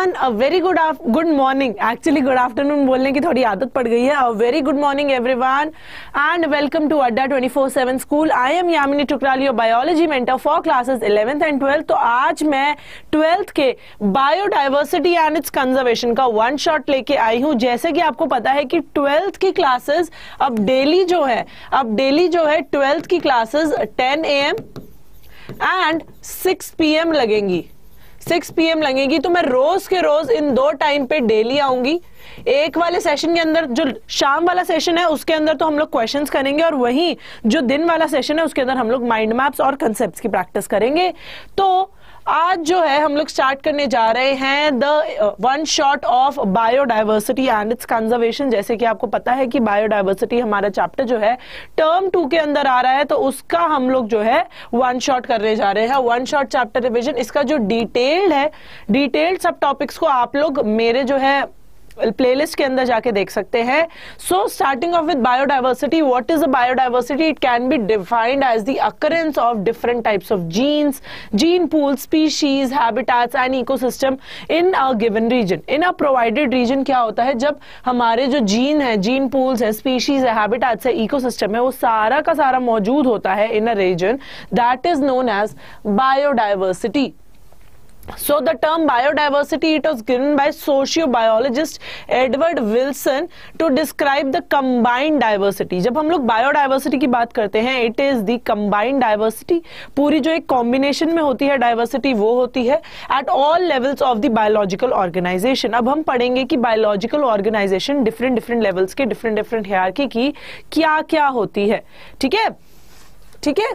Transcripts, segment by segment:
Everyone, a very good morning. Actually good afternoon बोलने की थोड़ी आदत पड़ गई है। A very good morning everyone and welcome to Adda 24/7 school. I am Yamini Tukrali, your biology mentor for classes 11th and 12th। तो आज मैं 12th के बायोडाइवर्सिटी एंड इट्स कंजर्वेशन का वन शॉट लेके आई हूं। जैसे कि आपको पता है कि 12th की क्लासेस अब डेली जो है 12th की क्लासेस 10 AM एंड 6 PM लगेंगी। 6 PM लगेगी। तो मैं रोज के रोज इन 2 टाइम पे डेली आऊंगी। एक वाले सेशन के अंदर, जो शाम वाला सेशन है उसके अंदर तो हम लोग क्वेश्चंस करेंगे, और वहीं जो दिन वाला सेशन है उसके अंदर हम लोग माइंड मैप्स और कंसेप्ट्स की प्रैक्टिस करेंगे। तो आज जो है हम लोग स्टार्ट करने जा रहे हैं the one shot of biodiversity and its conservation. जैसे कि आपको पता है कि बायोडाइवर्सिटी हमारा चैप्टर जो है टर्म 2 के अंदर आ रहा है, तो उसका हम लोग जो है वन शॉट करने जा रहे हैं। वन शॉट चैप्टर रिविजन, इसका जो डिटेल्ड सब टॉपिक्स को आप लोग मेरे जो है प्लेलिस्ट के अंदर जाके देख सकते हैं। So starting off with biodiversity, what is a biodiversity? It can be defined as the occurrence of different types of genes, gene pool, species, habitats and ecosystem in a given region. In a provided region क्या होता है? जब हमारे जो gene है, gene pools है, species है, habitats है, इकोसिस्टम है, वो सारा का सारा मौजूद होता है in a region, that is known as biodiversity. So the term biodiversity, it was given by sociobiologist Edward Wilson to describe the combined diversity। जब हम लोग biodiversity की बात करते हैं, it is the combined diversity, पूरी जो एक combination में होती है diversity, वो होती है at all levels of the biological organization। अब हम पढ़ेंगे कि biological organization different levels के different hierarchy की क्या क्या होती है। ठीक है।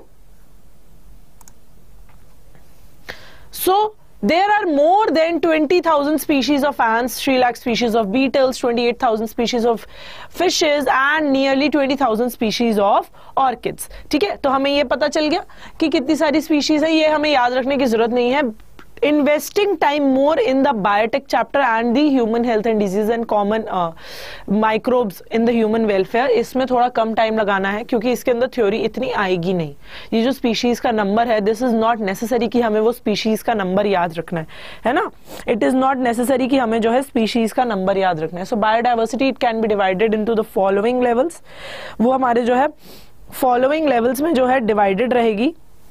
So there are more than 20,000 species of ants, 3 lakh species of beetles, 28,000 species of fishes and nearly 20,000 species of orchids। ठीक है, तो हमें ये पता चल गया कि कितनी सारी स्पीशीज है। ये हमें याद रखने की जरूरत नहीं है। Investing time more in the biotech chapter and the human health and disease and common microbes in the human welfare, इसमें थोड़ा कम टाइम लगाना है, क्योंकि इसके अंदर थ्योरी इतनी आएगी नहीं। ये जो स्पीशीज का नंबर है, दिस इज नॉट नेसेसरी कि हमें वो स्पीशीज का नंबर याद रखना है ना। इट इज नॉट नेसेसरी कि हमें जो है स्पीशीज का नंबर याद रखना है। So biodiversity it can be divided into the following levels. वो हमारे जो है फॉलोइंग लेवल्स में जो है डिवाइडेड रहेगी।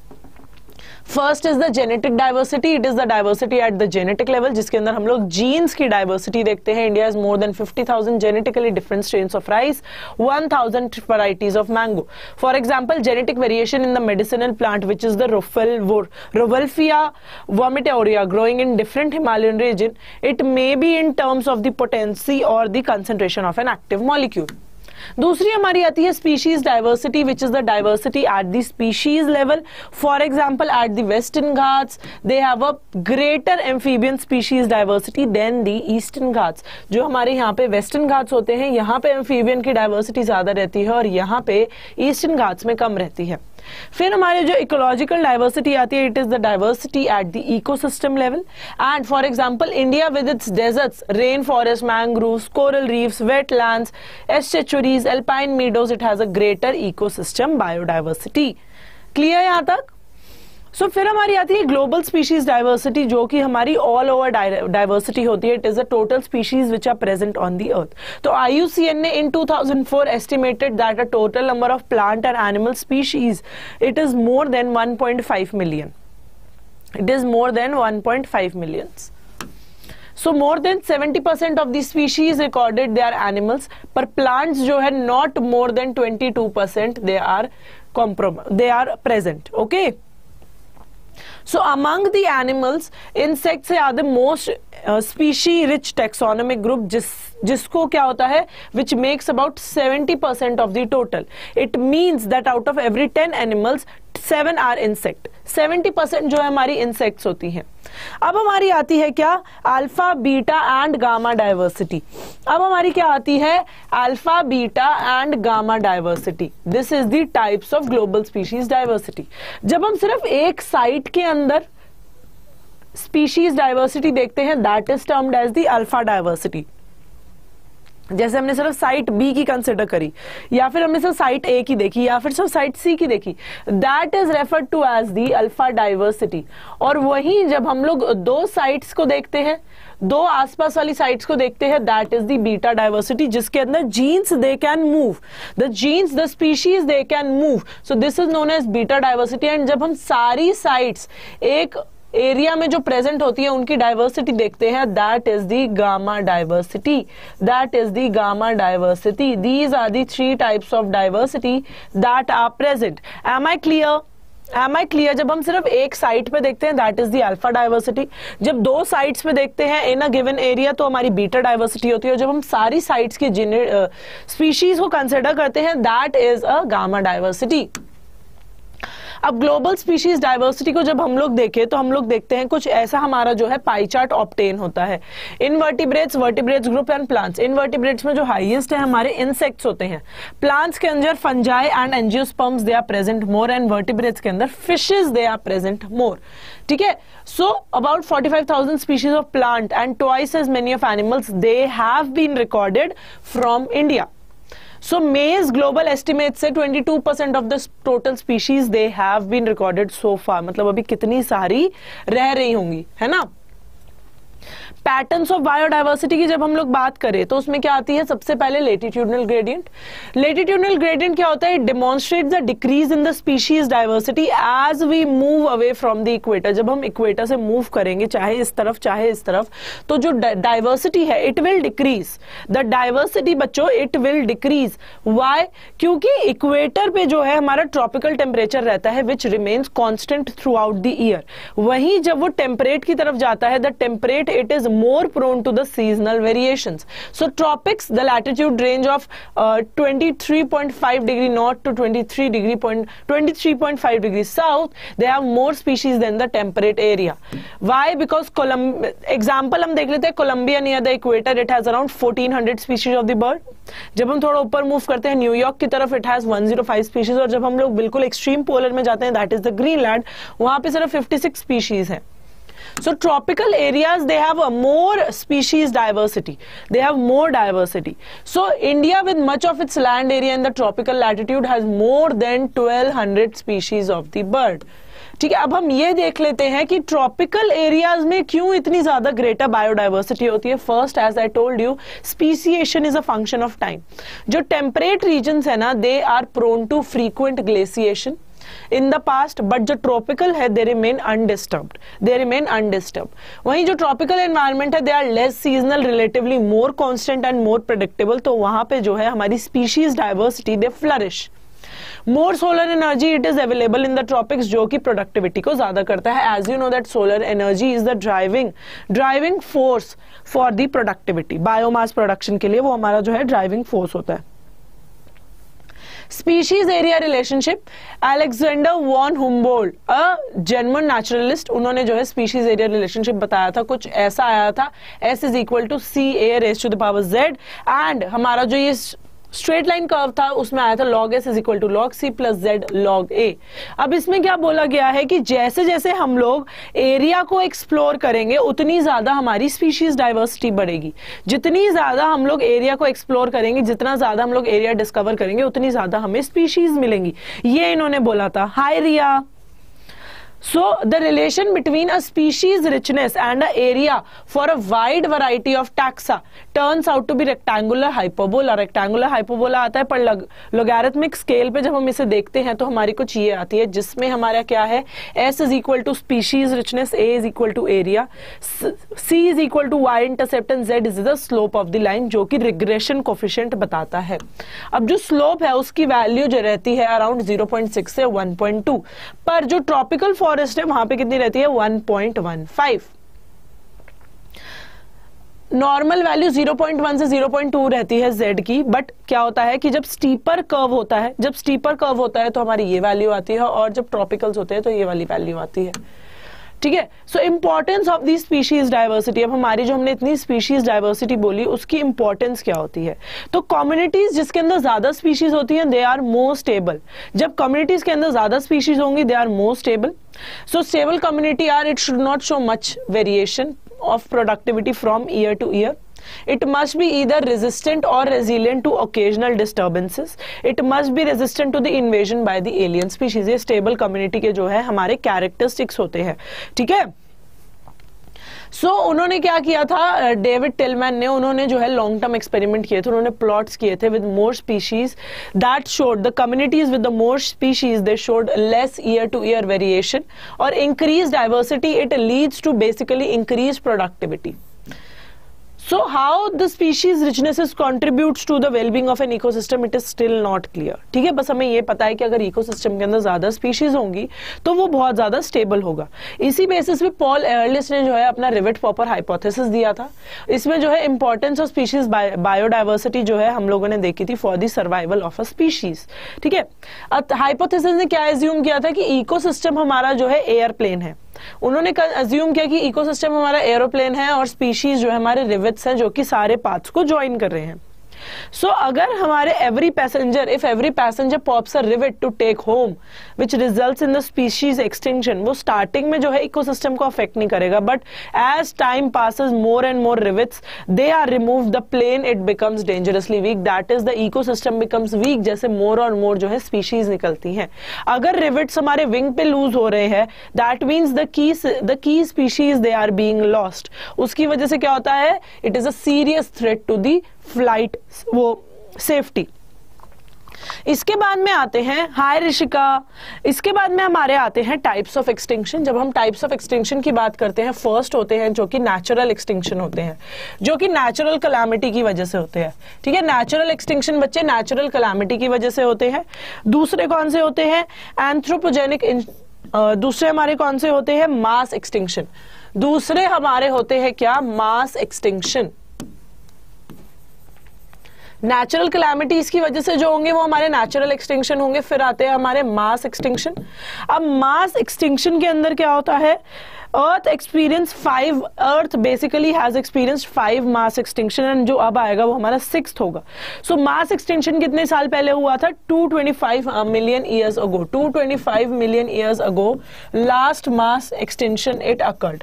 First is the genetic diversity. It is the diversity at the genetic level, जिसके अंदर हम लोग जीन्स की डाइवर्सिटी देखते हैं। India is more than 50,000 genetically different strains of rice, 1,000 varieties of mango. For example, genetic variation in the medicinal plant which is the Rauwolfia vomitoria growing in different Himalayan region. It may be in terms of the potency or the concentration of an active molecule. दूसरी हमारी आती है species diversity, which is the diversity at the species level. For example, at the Western Ghats they have a greater amphibian species diversity than the Eastern Ghats. जो हमारे यहाँ पे western Ghats होते हैं, यहाँ पे एम्फीबियन की डाइवर्सिटी ज्यादा रहती है और यहाँ पे ईस्टर्न घाट्स में कम रहती है। फिर हमारे जो इकोलॉजिकल डाइवर्सिटी आती है, it is the diversity at the ecosystem level. And for example, India with its deserts, rain forest, mangroves, coral reefs, wetlands, estuaries, alpine meadows, it has a greater ecosystem biodiversity. Clear यहां तक? सो फिर हमारी आती है global species diversity, जो कि हमारी all over diversity होती है। It is the total species which are present on the earth. तो IUCN ने in 2004 estimated that a total number of plant and animal species it is more than 1.5 million. It is more than 1.5 million. So more than 70% of the species recorded they are animals, पर plants जो है not more than 22% they are present. Okay. So among the animals, insects are the most species rich taxonomic group, जिसको क्या होता है, which makes about 70% of the total. It means that out of every 10 animals 7 are insect। 70% जो है हमारी insects होती हैं। अब हमारी आती है क्या? Alpha, beta and gamma diversity. अब हमारी क्या आती है? Alpha, beta and gamma diversity. This is the types of global species diversity. जब हम सिर्फ एक साइट के अंदर स्पीशीज डाइवर्सिटी देखते हैं, that is termed as the alpha diversity. जैसे हमने सिर्फ साइट बी की कंसिडर करी, या फिर हमने सिर्फ साइट ए की देखी, या फिर सिर्फ साइट सी की देखी, that is referred to as the alpha diversity. और वहीं जब हम लोग दो साइट्स को देखते हैं, दो आसपास वाली साइट्स को देखते हैं, that is the beta diversity, जिसके अंदर genes they can move, the genes the species they can move, so this is known as beta diversity. एंड जब हम सारी साइट्स एक एरिया में जो प्रेजेंट होती है उनकी डाइवर्सिटी देखते हैं, that is the gamma diversity, that is the gamma diversity. These are the three types of diversity that are present. Am I clear? Am I clear? जब हम सिर्फ एक साइट पे देखते हैं that is the alpha diversity, जब दो sites पे देखते हैं इन अ गिवन एरिया तो हमारी बीटा डाइवर्सिटी होती है, जब हम सारी साइट्स की स्पीशीज को कंसिडर करते हैं that is a gamma diversity. अब ग्लोबल स्पीशीज डाइवर्सिटी को जब हम लोग देखें तो हम लोग देखते हैं कुछ ऐसा हमारा जो है पाई चार्ट ऑब्टेन होता है। Invertebrates, vertebrates group and plants. Invertebrates में जो हाईएस्ट है हमारे इंसेक्ट्स होते हैं, प्लांट्स के अंदर fungi and angiosperms they are present more, and vertebrates के अंदर fishes they are present more. ठीक है, so about 45,000 species of plant and twice as many of animals they have been recorded from India. So May's global estimates से 22% of the total species they have been recorded so far, मतलब अभी कितनी सारी रह रही होंगी, है ना। पैटर्न्स ऑफ बायोडाइवर्सिटी की जब हम लोग बात करें तो उसमें क्या आती है, सबसे पहले लेटिट्यूडनल ग्रेडियंट। लेटिट्यूडनल ग्रेडियंट क्या होता है? Demonstrate the decrease in the species diversity as we move away from the equator. जब हम इक्वेटर से मूव करेंगे, चाहे इस तरफ चाहे इस तरफ, तो जो डाइवर्सिटी है it will decrease, the diversity बच्चों इट विल डिक्रीज। व्हाई? क्योंकि इक्वेटर पे जो है हमारा ट्रॉपिकल टेम्परेचर रहता है which remains constant throughout the year. वहीं जब वो टेम्परेट की तरफ जाता है, the temperate it is more prone to the seasonal variations. So tropics, the latitude range of 23.5 degree north to 23.5 degrees south, they have more species than the temperate area. Why? Because example हम देख लेते हैं, Colombia near the equator it has around 1400 species of the bird. जब हम थोड़ा ऊपर move करते हैं न्यूयॉर्क की तरफ it has 105 species, और जब हम लोग बिल्कुल एक्सट्रीम पोलर में जाते हैं that is the Greenland, वहां पे सिर्फ 56 species है। So tropical areas they have a more species diversity, they have more diversity. So India with much of its land area in the tropical latitude has more than 1200 species of the bird. ठीक है, अब हम ये देख लेते हैं कि tropical areas में क्यों इतनी ज्यादा ग्रेटर बायोडाइवर्सिटी होती है। First, as I told you, speciation is a function of time. जो टेम्परेट रीजन्स है ना, they are prone to frequent glaciation in the past, but जो tropical है they remain undisturbed, they remain undisturbed. वहीं जो tropical environment है they are less seasonal, relatively more constant and more predictable, तो वहां पे जो है हमारी species diversity they flourish. More solar energy it is available in the tropics, जो कि productivity को ज्यादा करता है। As you know that solar energy is the driving force for the productivity, biomass production के लिए वो हमारा जो है driving force होता है। Species area relationship, Alexander von Humboldt a German naturalist, उन्होंने जो है स्पीशीज एरिया रिलेशनशिप बताया था, कुछ ऐसा आया था S is equal to C A raise to the power Z, and हमारा जो ये स्ट्रेट लाइन कर्व था उसमें आया था log S is equal to log C plus Z log A। अब इसमें क्या बोला गया है कि जैसे जैसे हम लोग एरिया को एक्सप्लोर करेंगे उतनी ज्यादा हमारी स्पीशीज डाइवर्सिटी बढ़ेगी। जितनी ज्यादा हम लोग एरिया को एक्सप्लोर करेंगे, जितना ज्यादा हम लोग एरिया डिस्कवर करेंगे, उतनी ज्यादा हमें स्पीशीज मिलेंगी, ये इन्होंने बोला था। हाय रिया। So the relation between a species richness and an area for a wide variety of taxa turns out to be rectangular hyperbola. Rectangular hyperbola आता है, पर logarithmic scale पे जब हम इसे देखते हैं तो हमारी कुछ ये आती है, जिसमें हमारा क्या है, S is equal to species richness, A is equal to area, C is equal to y intercept and Z is the slope of the line, जो कि regression coefficient बताता है। अब जो slope है उसकी वैल्यू जो रहती है अराउंड 0.6 से 1.2, पर जो ट्रॉपिकल फॉरेस्ट है वहां पे कितनी रहती है, 1.15। नॉर्मल वैल्यू 0.1 से 0.2 रहती है Z की, बट क्या होता है कि जब स्टीपर कर्व होता है तो हमारी ये वैल्यू आती है, और जब ट्रॉपिकल्स होते हैं तो ये वाली वैल्यू आती है। ठीक है, so importance of the species diversity. अब हमारी जो हमने इतनी स्पीशीज डाइवर्सिटी बोली उसकी इंपॉर्टेंस क्या होती है, तो कम्युनिटीज जिसके अंदर ज्यादा स्पीशीज होती हैं दे आर मोर स्टेबल। जब कम्युनिटीज के अंदर ज्यादा स्पीशीज होंगी they are more stable. So stable community are, it should not show much variation of productivity from year to year. It must be either resistant or resilient to occasional disturbances. It must be resistant to the invasion by the alien species. ये stable community के जो है हमारे characteristics होते हैं, ठीक है। उन्होंने क्या किया था, डेविड टिलमैन ने, उन्होंने जो है लॉन्ग टर्म एक्सपेरिमेंट किए थे, उन्होंने प्लॉट्स किए थे with more species that showed the communities with the more species they showed less year to year variation और increase diversity, it leads to basically increase productivity. So how the species richnesses contributes to the well-being of an ecosystem, it is still not clear. ठीक है, बस हमें ये पता है कि अगर इकोसिस्टम के अंदर ज्यादा स्पीशीज होंगी तो वो बहुत ज्यादा स्टेबल होगा। इसी बेसिस पे पॉल एयरलिस ने जो है अपना रिवेट पॉपर हाइपोथेसिस दिया था। इसमें जो है इंपॉर्टेंस ऑफ स्पीशीज बायोडाइवर्सिटी जो है हम लोगों ने देखी थी for the survival of a species, ठीक है। हाइपोथेसिस ने क्या एज्यूम किया था कि इकोसिस्टम हमारा जो है एयरप्लेन है। उन्होंने अज्यूम किया कि इकोसिस्टम हमारा एरोप्लेन है और स्पीशीज जो है हमारे रिवेट्स हैं जो कि सारे पाथ्स को ज्वाइन कर रहे हैं। अगर हमारे if every passenger pops a rivet to take home which results in the species extinction, वो स्टार्टिंग में जो है इकोसिस्टम को अफेक्ट नहीं करेगा, but as time passes more and more rivets they are removed, the plane it becomes dangerously weak, that is the ecosystem becomes weak, जैसे more और मोर जो है स्पीशीज निकलती हैं। अगर रिवेट्स हमारे विंग पे लूज हो रहे हैं, that means the key species they are being lost. उसकी वजह से क्या होता है, it is a serious threat to the flight वो सेफ्टी। इसके बाद में आते हैं हाय ऋषिका, इसके बाद में हमारे आते हैं टाइप्स ऑफ एक्सटिंक्शन। जब हम टाइप्स ऑफ एक्सटिंक्शन की बात करते हैं, फर्स्ट होते हैं जो कि नेचुरल एक्सटिंक्शन होते हैं, जो कि नेचुरल कलामिटी की वजह से होते हैं, ठीक है। नेचुरल एक्सटिंक्शन बच्चे नेचुरल कलामिटी की वजह से होते हैं। दूसरे कौन से होते हैं, एंथ्रोपोजेनिक, दूसरे हमारे कौन से होते हैं, मास एक्सटिंक्शन। दूसरे हमारे होते हैं क्या, मास एक्सटिंक्शन। नेचुरल कैलामिटीज की वजह से जो होंगे वो हमारे नेचुरल एक्सटिंक्शन होंगे। फिर आते हैं हमारे मास एक्सटिंक्शन। अब मास एक्सटिंक्शन के अंदर क्या होता है, earth basically has experienced 5 mass extinction and जो अब आएगा वो हमारा 6th होगा। मास एक्सटिंक्शन कितने साल पहले हुआ था, 225 million years ago. 225 million years ago last mass extinction it occurred.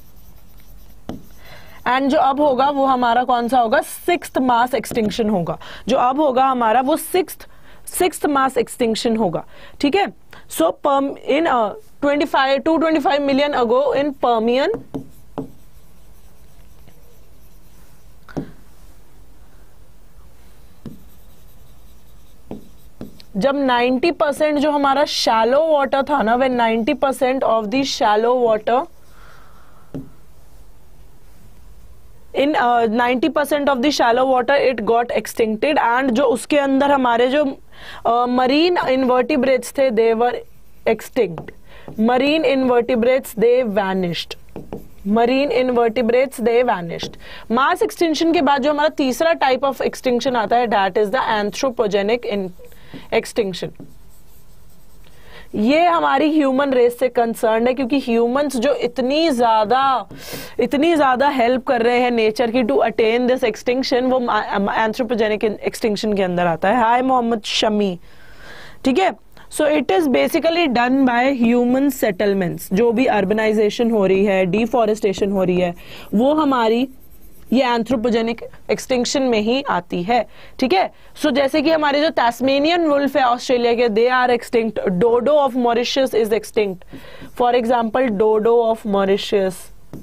And जो अब होगा वो हमारा कौन सा होगा, 6th मास एक्सटिंक्शन होगा। जो अब होगा हमारा वो 6th मास एक्सटिंक्शन होगा, ठीक है। इन 225 मिलियन अगो इन पर्मियन, जब 90% जो हमारा शैलो वाटर था ना, when 90% of the shallow water in 90% of the shallow water it got extincted and जो उसके अंदर हमारे जो marine invertebrates थे they were extinct. Marine invertebrates they vanished. Marine invertebrates they vanished. Mass extinction के बाद जो हमारा तीसरा type of extinction आता है that is the anthropogenic extinction. ये हमारी ह्यूमन रेस से कंसर्न है क्योंकि ह्यूमंस जो इतनी ज्यादा हेल्प कर रहे हैं नेचर की टू अटेन दिस एक्सटिंक्शन, वो एंथ्रोपोजेनिक एक्सटिंक्शन के अंदर आता है। हाय मोहम्मद शमी, ठीक है। It is basically done by human settlements. जो भी अर्बनाइजेशन हो रही है, डिफॉरेस्टेशन हो रही है, वो हमारी ये एंथ्रोपोजेनिक एक्सटिंक्शन में ही आती है, ठीक है। जैसे कि हमारे जो तस्मेनियन वुल्फ है ऑस्ट्रेलिया के, they are extinct. Dodo of Mauritius is extinct, for example dodo of Mauritius,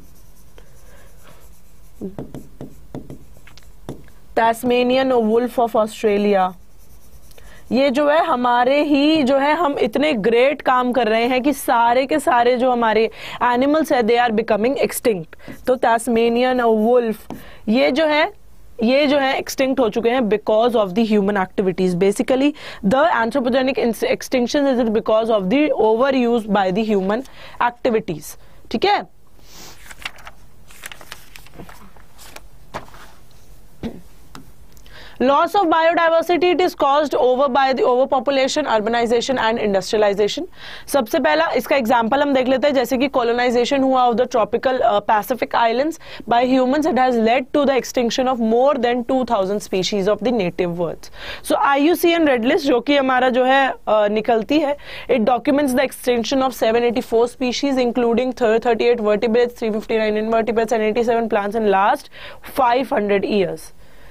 Tasmanian wolf of Australia. ये जो है हमारे ही जो है, हम इतने ग्रेट काम कर रहे हैं कि सारे के सारे जो हमारे एनिमल्स है दे आर बिकमिंग एक्सटिंक्ट। तो तस्मेनियन वुल्फ ये जो है एक्सटिंक्ट हो चुके हैं because of the human activities. Basically the anthropogenic extinction is because of the over use by the human activities, ठीक है। Loss of biodiversity it is caused over by the over population, urbanisation and industrialisation. सबसे पहला इसका example हम देख लेते हैं, जैसे कि कॉलोनाइजेशन हुआ of the tropical Pacific islands by humans, it has led to the extinction of more than 2000 species of the native birds. So IUCN red list जो कि हमारा जो है निकलती है, it documents the extinction of 784 species including 38 vertebrates, 359 invertebrates and 87 plants in last 500 years.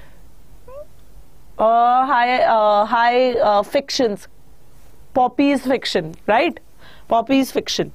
High fictions, Poppy's fiction, right? Poppy's fiction.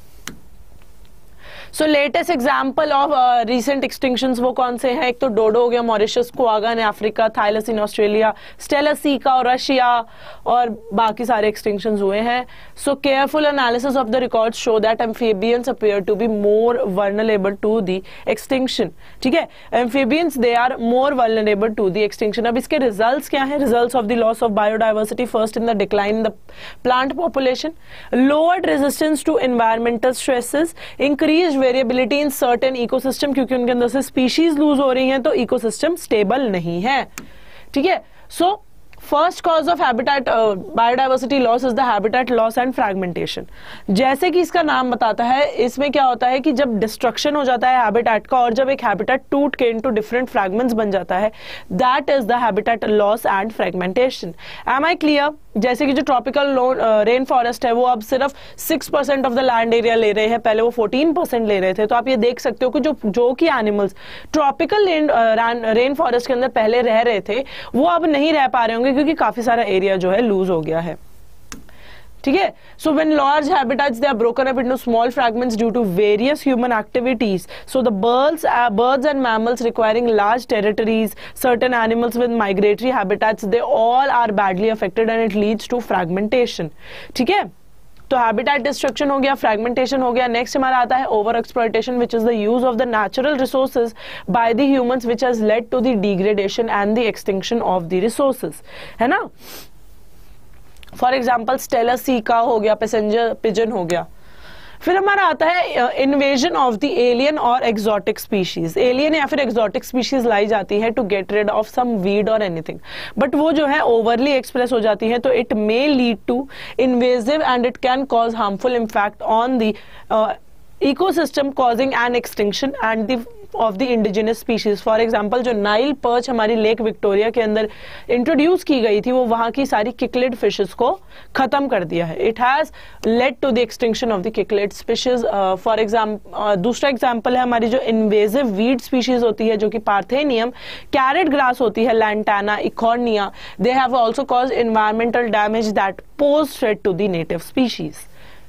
So latest example of recent extinctions वो कौन से हैं? एक तो डोडो हो गया Mauritius, quagga in Africa, thylacine in Australia, Steller's sea cow और Russia, और बाकी सारे एक्सटिंक्शंस हुए हैं। So careful analysis of the records show that amphibians appear to be more vulnerable to the extinction. ठीक है, amphibians they are more vulnerable to the extinction. अब इसके रिजल्ट्स क्या हैं? Results of the loss of biodiversity, first in the decline in the plant population, lowered resistance to environmental stresses, increased variability in certain ecosystem, क्योंकि उनके अंदर से species loose हो रही हैं तो इकोसिस्टम स्टेबल नहीं है। ठीक है, so first cause of habitat biodiversity loss is the habitat loss and fragmentation. जैसे कि इसका नाम बताता है, इसमें क्या होता है कि जब डिस्ट्रक्शन हो जाता है हैबिटेट का और जब एक हैबिटेट टूट के इनटू डिफरेंट फ्रैगमेंट्स बन जाता है, that is the habitat loss and fragmentation. Am I clear? जैसे कि जो ट्रॉपिकल रेन फॉरेस्ट है वो अब सिर्फ 6% ऑफ द लैंड एरिया ले रहे हैं, पहले वो 14% ले रहे थे। तो आप ये देख सकते हो कि जो कि एनिमल्स ट्रॉपिकल रेन फॉरेस्ट के अंदर पहले रह रहे थे वो अब नहीं रह पा रहे होंगे, क्योंकि काफी सारा एरिया जो है लूज हो गया है। ठीक है, so when large habitats they are broken up into small fragments due to various human activities, so the birds and mammals requiring large territories, certain animals with migratory habitats, they all are badly affected and it leads to fragmentation. ठीक है, तो habitat destruction हो गया, fragmentation हो गया। Next हमारा आता है over exploitation, which is the use of the natural resources by the humans, which has led to the degradation and the extinction of the resources, है ना। फॉर एग्जाम्पल स्टेलस सीका हो गया, passenger pigeon हो गया। फिर हमारा आता है इन्वेजन ऑफ द एलियन और एक्सोटिक स्पीशीज। एलियन या फिर एक्सोटिक स्पीशीज लाई जाती है to get rid of some weed और एनीथिंग, बट वो जो है ओवरली एक्सप्रेस हो जाती है, तो it may lead to invasive and it can cause harmful impact on the ecosystem, causing an extinction and the of the indigenous species. For example जो Nile perch हमारी lake Victoria के अंदर introduce की गई थी, वो वहां की सारी किकलेड फिशेस को खत्म कर दिया है। It has led to the extinction of the cichlid species. For example दूसरा एग्जाम्पल है हमारी जो इन्वेजिव वीड स्पीशीज होती है, जो कि पार्थेनियम, कैरेट ग्रास होती है, lantana, Eichhornia, they have also caused environmental damage that pose threat to the native species.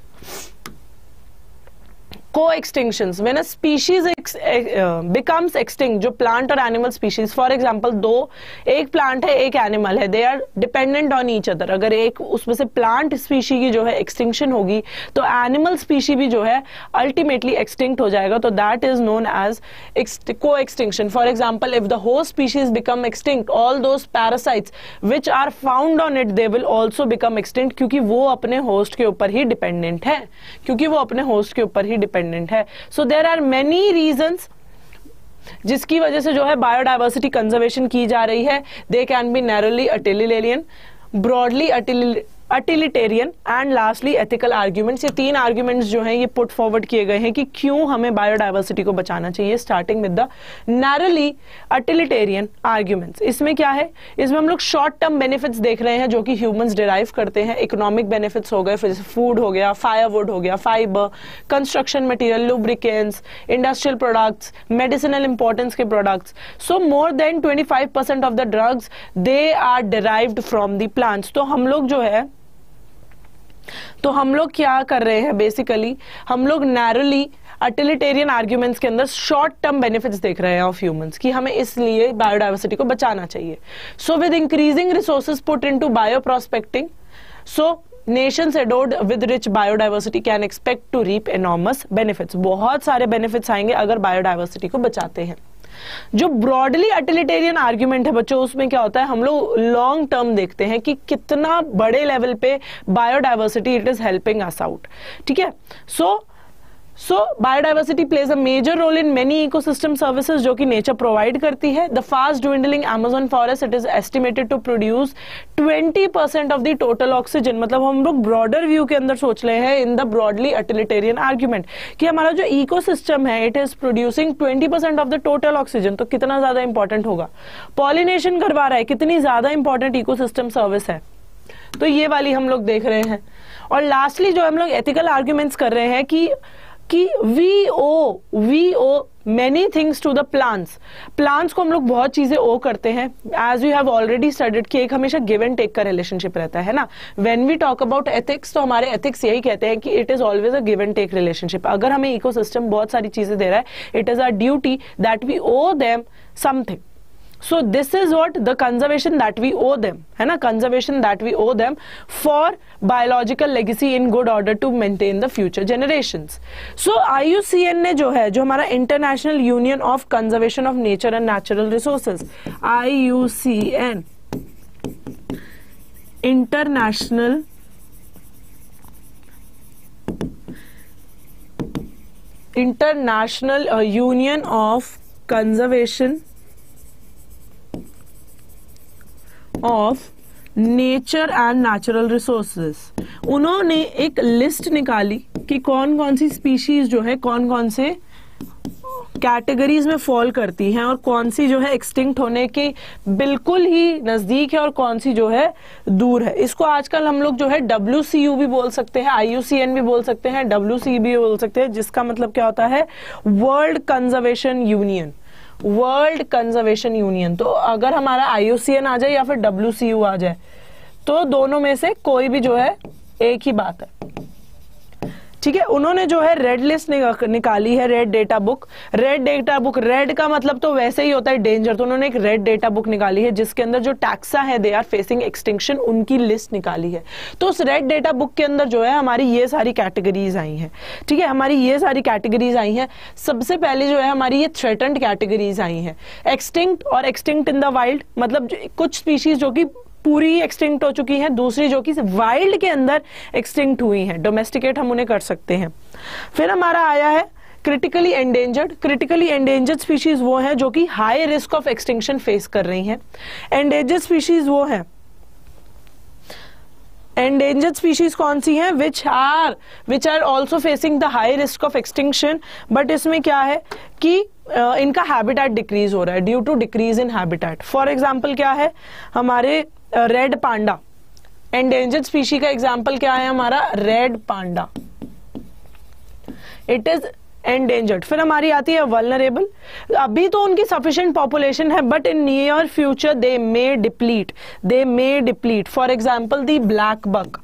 Co-extinctions, when a species becomes extinct, जो plant और animal species, for example एक plant है एक animal है, they are dependent on each other। अगर एक उसमें से plant species की जो है extinction होगी तो animal species भी जो है ultimately extinct हो जाएगा, तो that is known as co-extinction। For example, if the host species become extinct, all those parasites which are found on it, they will also become extinct, क्योंकि वो अपने host के ऊपर ही dependent है, क्योंकि वो अपने host के ऊपर ही dependent है। So there are many reasons जिसकी वजह से जो है बायोडाइवर्सिटी कंजर्वेशन की जा रही है। They can be narrowly utilitarian, broadly utilitarian and lastly ethical arguments. ये तीन आर्ग्यूमेंट्स जो हैं ये पुट फॉरवर्ड किए गए हैं कि क्यों हमें बायोडाइवर्सिटी को बचाना चाहिए, starting with the narrowly utilitarian arguments. इसमें क्या है, इसमें हम लोग शॉर्ट टर्म बेनिफिट्स देख रहे हैं जो कि ह्यूमंस डिराइव करते हैं। इकोनॉमिक बेनिफिट्स हो गए, फिर फूड हो गया, फायरवुड हो गया, fibre, construction material, lubricants, industrial products, medicinal importance के products. So more than 25% of the drugs they are derived from the plants. तो हम लोग क्या कर रहे हैं, बेसिकली हम लोग नैरोली अटिलिटेरियन आर्ग्यूमेंट्स के अंदर शॉर्ट टर्म बेनिफिट्स देख रहे हैं ऑफ ह्यूमंस कि हमें इसलिए बायोडाइवर्सिटी को बचाना चाहिए। So with increasing resources put into bioprospecting, so nations एडोर्ड with rich biodiversity can expect to reap enormous benefits. बहुत सारे बेनिफिट्स आएंगे अगर बायोडाइवर्सिटी को बचाते हैं। जो ब्रॉडली अटिलिटेरियन आर्ग्यूमेंट है बच्चों, उसमें क्या होता है, हम लोग लॉन्ग टर्म देखते हैं कि कितना बड़े लेवल पे biodiversity it is helping us out. ठीक है, so so biodiversity plays a major role in many ecosystem services जो कि नेचर प्रोवाइड करती है. The fast dwindling Amazon forest it is estimated to produce 20% of the total oxygen. मतलब हम लोग broader view के अंदर सोच रहे हैं in the broadly utilitarian argument कि हमारा जो इकोसिस्टम है it is producing 20% of the total oxygen. तो कितना ज्यादा इंपॉर्टेंट होगा. पॉलिनेशन करवा रहा है, कितनी ज्यादा इंपॉर्टेंट इकोसिस्टम सर्विस है. तो ये वाली हम लोग देख रहे हैं. और लास्टली जो हम लोग एथिकल आर्ग्यूमेंट्स कर रहे हैं कि we owe many things to the plants को हम लोग बहुत चीजें ओ करते हैं. As you have already studied कि एक हमेशा गिव एंड टेक का रिलेशनशिप रहता है ना. When we talk about ethics तो हमारे एथिक्स यही कहते हैं कि it is always a give and take relationship. अगर हमें इकोसिस्टम बहुत सारी चीजें दे रहा है it is our duty that V O them something. So this is what the conservation that we owe them, है ना, conservation that we owe them for biological legacy in good order to maintain the future generations. So IUCN ने जो है, जो हमारा International Union of Conservation of Nature and Natural Resources, IUCN, International Union of Conservation of nature and natural resources, उन्होंने एक list निकाली कि कौन कौन सी स्पीशीज जो है कौन कौन से कैटेगरीज में फॉल करती हैं और कौन सी जो है एक्सटिंक्ट होने के बिल्कुल ही नजदीक है और कौन सी जो है दूर है. इसको आजकल हम लोग जो है WCU भी बोल सकते हैं, IUCN भी बोल सकते हैं, WC भी बोल सकते हैं, जिसका मतलब क्या होता है world conservation union. World conservation union. तो अगर हमारा IUCN आ जाए या फिर WCU आ जाए तो दोनों में से कोई भी जो है एक ही बात है. ठीक है. उन्होंने जो है रेड लिस्ट निकाली है, red data book. Red data book, red का मतलब तो वैसे ही होता है डेंजर. तो उन्होंने एक रेड डेटा बुक निकाली है जिसके अंदर जो टैक्सा है दे आर फेसिंग एक्सटिंक्शन, उनकी लिस्ट निकाली है. तो उस रेड डेटा बुक के अंदर जो है हमारी ये सारी कैटेगरीज आई हैं. ठीक है, हमारी ये सारी कैटेगरीज आई हैं. सबसे पहले जो है हमारी ये थ्रेटन्ड कैटेगरीज आई हैं. एक्सटिंक्ट और एक्सटिंक्ट इन द वाइल्ड, मतलब कुछ स्पीशीज जो कि पूरी एक्सटिंक्ट हो चुकी हैं, दूसरी जो कि वाइल्ड के अंदर एक्सटिंक्ट हुई हैं, डोमेस्टिकेट हम उन्हें कर सकते हैं. फिर हमारा आया है critically endangered. Critically endangered species वो हैं जो कि high risk of extinction face कर रही हैं. एंडेंजर्ड स्पीशीज वो हैं, एंडेंजर्ड स्पीशीज कौन सी हैं, which are also facing the high risk of extinction. But इसमें क्या है कि इनका हैबिटेट डिक्रीज हो रहा है due to decrease in habitat. For example क्या है हमारे रेड पांडा, एंडेंजर्ड स्पीशी का एग्जाम्पल क्या है हमारा red panda, it is endangered. फिर हमारी आती है वल्नरेबल. अभी तो उनकी सफिशिएंट पॉपुलेशन है but in near future they may deplete. For example the blackbuck,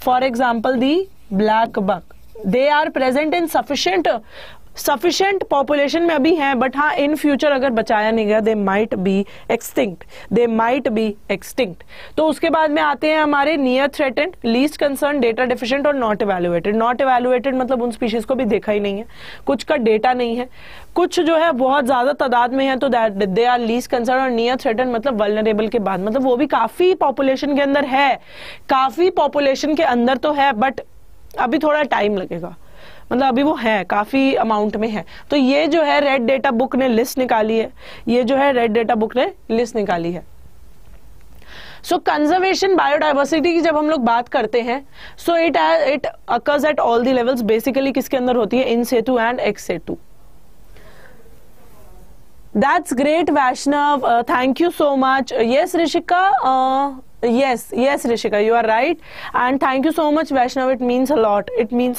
they are present in sufficient population में अभी हैं, बट हाँ इन फ्यूचर अगर बचाया नहीं गया दे माइट बी एक्सटिंक्ट. तो उसके बाद में आते हैं हमारे near threatened, least concern, data deficient और नॉट इवैल्यूएटेड. नॉट इवैल्यूएटेड मतलब उन स्पीशीज को भी देखा ही नहीं है, कुछ का डेटा नहीं है, कुछ जो है बहुत ज्यादा तादाद में है तो दे आर लीस्ट कंसर्न. और नियर थ्रेटेंड मतलब वल्नरेबल के बाद, मतलब वो भी काफी पॉपुलेशन के अंदर है, काफी पॉपुलेशन के अंदर तो है बट अभी थोड़ा टाइम लगेगा, मतलब अभी वो है काफी अमाउंट में है. तो ये जो है रेड डेटा बुक ने लिस्ट निकाली है, सो कंजर्वेशन बायोडाइवर्सिटी की जब हम लोग बात करते हैं so it occurs at all the levels. Basically किसके अंदर होती है, in situ and ex situ. That's great Vaishnav, thank you so much. Yes Rishika, yes Rishika, you are right, and thank you so much Vaishnav, it means a lot.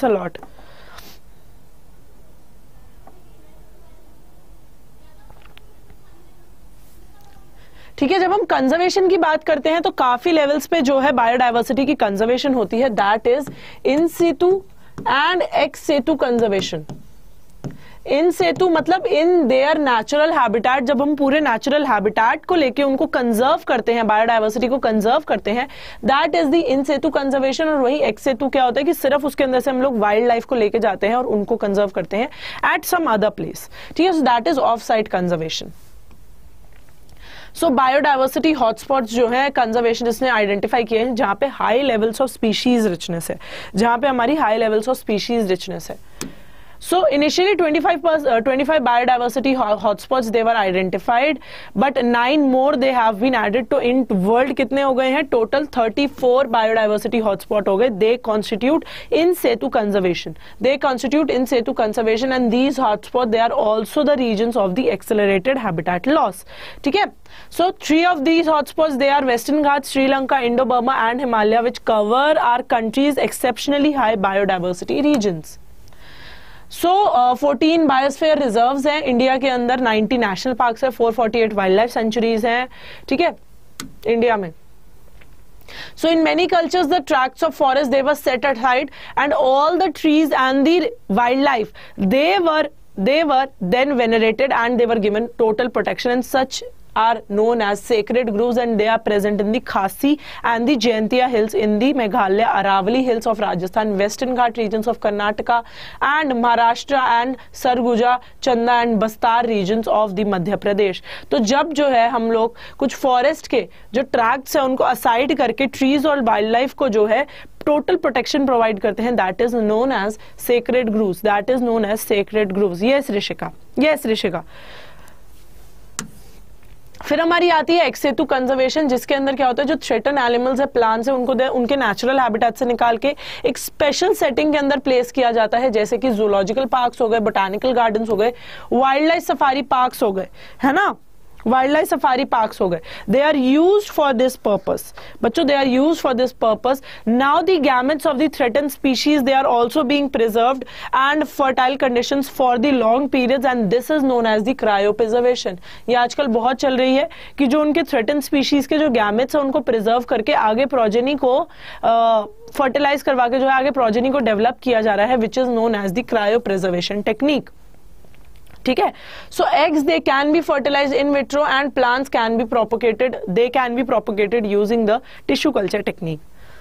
ठीक है. जब हम conservation की बात करते हैं तो काफी लेवल्स पे जो है बायोडाइवर्सिटी की कंजर्वेशन होती है, that is in situ and ex situ conservation. In situ मतलब इन देयर नेचुरल हैबिटेट. जब हम पूरे नेचुरल हैबिटेट को लेके उनको कंजर्व करते हैं, बायोडाइवर्सिटी को कंजर्व करते हैं, that is the in situ conservation. और वही एक्स सेतु क्या होता है कि सिर्फ उसके अंदर से हम लोग वाइल्ड लाइफ को लेके जाते हैं और उनको कंजर्व करते हैं एट सम अदर प्लेस. ठीक है, so that is off site conservation. So biodiversity hotspots जो है कंजर्वेशनिस्ट ने आइडेंटिफाई किए हैं जहां पे high levels of species richness है, जहां पे हमारी high levels of species richness है. So initially 25 biodiversity hotspots they were identified, but 9 more they have been added to in world कितने हो गए हैं? Total 34 biodiversity hotspot हो गए. They constitute in situ conservation. They constitute in situ conservation, and these hotspots they are also the regions of the accelerated habitat loss. ठीक है? So 3 of these hotspots they are Western Ghats, Sri Lanka, Indo-Burma and Himalaya, which cover our country's exceptionally high biodiversity regions. So 14 biosphere reserves हैं India के अंदर, 90 national parks है, 448 wild life sanctuaries हैं, ठीक है, India में. So in many cultures the tracts of forest they were set aside, and all the trees and the wildlife they were then venerated and they were given total protection, and such are known as sacred groves, and they are present in the Khasi and the Jaintia hills in the Meghalaya, Aravalli hills of Rajasthan, Western Ghat regions of Karnataka and Maharashtra, and Sarguja, Chanda and Bastar regions of the Madhya Pradesh. तो जब जो है हम लोग कुछ forest के जो tracts है उनको असाइड करके ट्रीज और वाइल्ड लाइफ को जो है टोटल प्रोटेक्शन प्रोवाइड करते हैं, that is known as sacred groves. That is known as sacred groves. Yes Rishika, yes Rishika. फिर हमारी आती है एक्स सेतु कंजर्वेशन, जिसके अंदर क्या होता है जो थ्रेटन एनिमल्स है, प्लांट्स है, उनको उनके नेचुरल हैबिटेट से निकाल के एक स्पेशल सेटिंग के अंदर प्लेस किया जाता है, जैसे कि जूलॉजिकल पार्क्स हो गए, बोटानिकल गार्डन्स हो गए, वाइल्ड लाइफ सफारी पार्क्स हो गए, है ना, वाइल्ड लाइफ सफारी पार्क्स हो गए. They are used for this purpose बच्चों, they are used for this purpose. Now the gametes of the threatened species they are also being preserved and fertile conditions for the long periods, and this is known as the cryopreservation. ये आजकल बहुत चल रही है कि जो उनके threaten species के जो गैमेट्स है उनको प्रिजर्व करके आगे प्रोजेनी को फर्टिलाइज करवा के जो है आगे प्रोजेनी को डेवलप किया जा रहा है, which is known as the cryopreservation technique. ठीक है. So eggs they can be fertilised in vitro and plants can be propagated, they can be propagated using the tissue culture technique.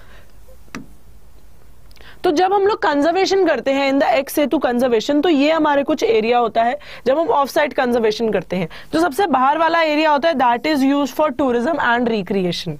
तो जब हम लोग कंजर्वेशन करते हैं in the ex situ conservation, तो ये हमारे कुछ एरिया होता है. जब हम ऑफ साइड कंजर्वेशन करते हैं, जो सबसे बाहर वाला एरिया होता है that is used for tourism and recreation.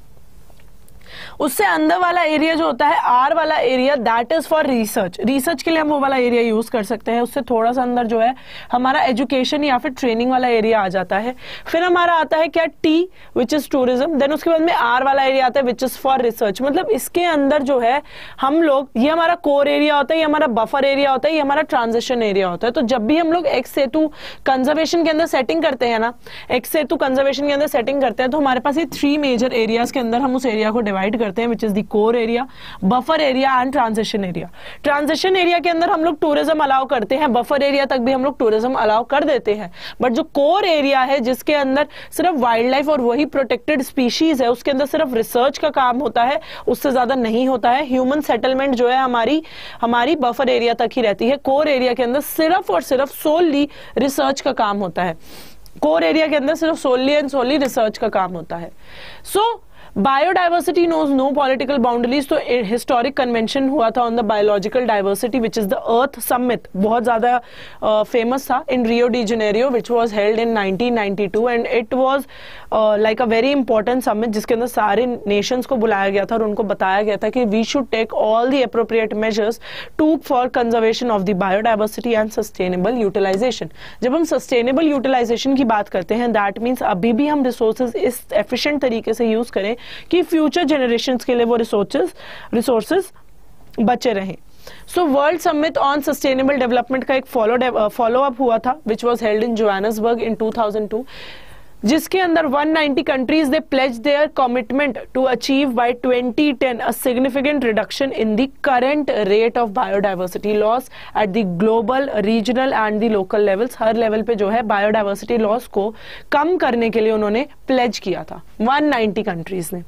उससे अंदर वाला एरिया जो होता है आर वाला area that is for research. Research के लिए हम वो वाला एरिया यूज कर सकते हैं. उससे थोड़ा सा अंदर जो है हमारा एजुकेशन या फिर ट्रेनिंग वाला एरिया आ जाता है. फिर हमारा आता है क्या टी विच इज टूरिज्म. देन उसके बाद में आर वाला एरिया आता है विच इज फॉर रिसर्च. मतलब इसके अंदर जो है हम लोग, ये हमारा कोर एरिया होता है, ये हमारा बफर एरिया होता है, ये हमारा ट्रांजिशन एरिया होता है. तो जब भी हम लोग एक्स सेतु कंजर्वेशन के अंदर सेटिंग करते हैं ना, एक्स सेतु कंजर्वेशन के अंदर सेटिंग करते हैं, तो हमारे पास ये 3 मेजर एरियाज के अंदर हम उस एरिया को डिवाइड करते हैं, which is the core area, buffer area and transition area. Transition area के अंदर हम लोग टूरिज्म अलाउ करते हैं, बफर एरिया तक भी हम लोग टूरिज्म अलाउ कर देते हैं. बट जो कोर एरिया है जिसके अंदर सिर्फ वाइल्ड लाइफ और वही प्रोटेक्टेड स्पीशीज है, उसके अंदर सिर्फ रिसर्च का काम होता है, उससे ज्यादा नहीं होता है. ह्यूमन सेटलमेंट जो है हमारी बफर एरिया तक ही रहती है. कोर एरिया के अंदर सिर्फ और सिर्फ सोली रिसर्च का काम होता है. कोर एरिया के अंदर सिर्फ सोली एंड सोली रिसर्च का काम होता है. So biodiversity knows no political boundaries. तो हिस्टोरिक कन्वेंशन हुआ था on the biological diversity which is the earth summit, बहुत ज्यादा फेमस था in Rio de Janeiro, which was held in 1992 and it was like a very important summit, जिसके अंदर सारे Nations को बुलाया गया था और उनको बताया गया था कि we should take all the appropriate measures to for conservation of the biodiversity and sustainable utilisation. जब हम सस्टेनेबल यूटिलाइजेशन की बात करते हैं, दैट मीन्स अभी भी हम रिसोर्सेज इस एफिशिएंट तरीके से यूज करें कि फ्यूचर जनरेशंस के लिए वो रिसोर्सेज बचे रहें. So world summit on sustainable development का एक फॉलो अप हुआ था which was held in Johannesburg in 2002, जिसके अंदर 190 countries they pledge their commitment to achieve by 2010 a significant reduction in the current rate of biodiversity loss at the global, regional and the local levels. हर level पे जो है biodiversity loss को कम करने के लिए उन्होंने प्लेज किया था 190 कंट्रीज ने.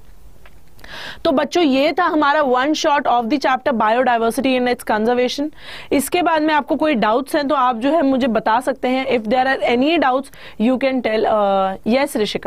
तो बच्चों ये था हमारा one shot of the chapter biodiversity and its conservation. इसके बाद में आपको कोई डाउट्स हैं तो आप जो है मुझे बता सकते हैं. If there are any doubts you can tell. Yes Rishika,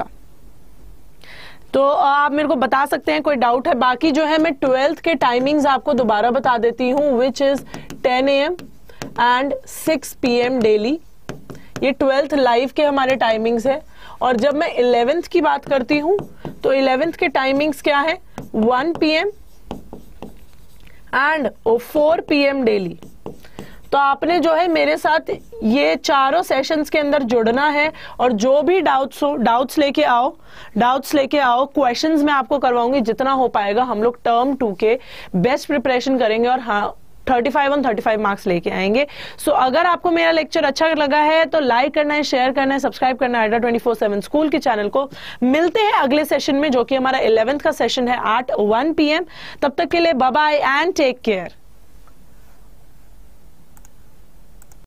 तो आप मेरे को बता सकते हैं कोई डाउट है. बाकी जो है मैं 12th के टाइमिंग्स आपको दोबारा बता देती हूँ, which is 10 AM and 6 PM daily. ये 12th लाइव के हमारे टाइमिंग्स है. और जब मैं 11th की बात करती हूं तो 11th के टाइमिंग्स क्या है, 1 PM एंड 4 PM डेली. तो आपने जो है मेरे साथ ये चारों सेशंस के अंदर जुड़ना है, और जो भी डाउट्स हो डाउट्स लेके आओ, क्वेश्चंस मैं आपको करवाऊंगी जितना हो पाएगा। हम लोग टर्म 2 के बेस्ट प्रिपरेशन करेंगे और हाँ 35 on 35 मार्क्स लेके आएंगे। सो अगर आपको मेरा लेक्चर अच्छा लगा है तो लाइक करना है, शेयर करना है, सब्सक्राइब करना है IDA 24/7 स्कूल के चैनल को। मिलते हैं अगले सेशन में जो कि हमारा 11th का सेशन है 8 1 PM। तब तक के लिए bye bye and take care.